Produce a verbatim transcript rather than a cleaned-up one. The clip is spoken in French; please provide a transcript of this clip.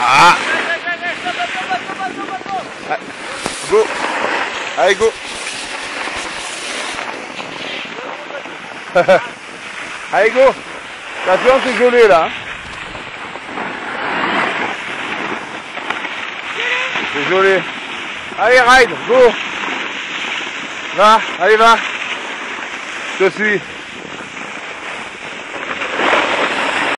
Ah. Go. Allez, go. Allez, go. Attention, c'est gelé là. Hein. C'est gelé. Allez, ride, go. Va, allez, va. Je te suis.